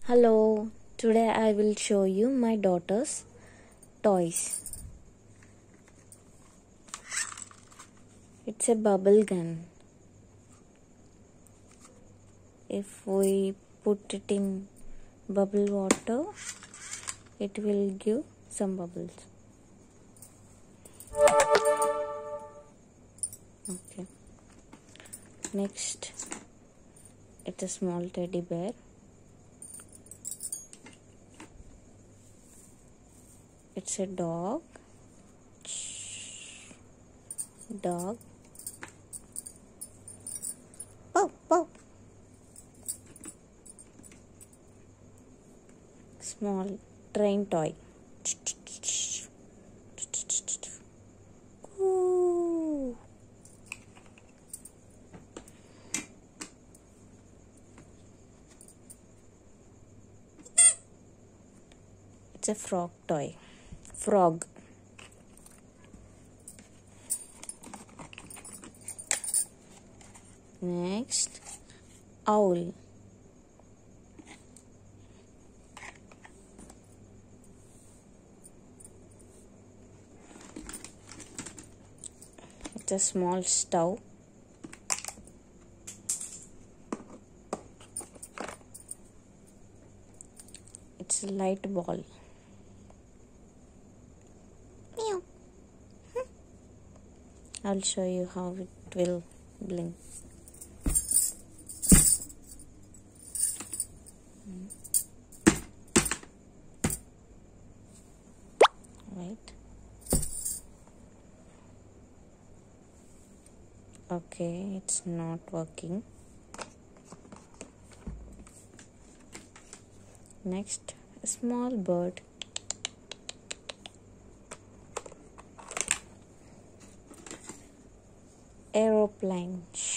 Hello, today I will show you my daughter's toys. It's a bubble gun. If we put it in bubble water, it will give some bubbles. Okay. Next, it's a small teddy bear. It's a dog. Dog. Pow, pow. Small train toy. Ooh. It's a frog toy. Frog. Next, owl. It's a small stove. It's a light ball. Meow. I'll show you how it will blink. Right. Okay, it's not working. Next, a small bird. Aeroplane.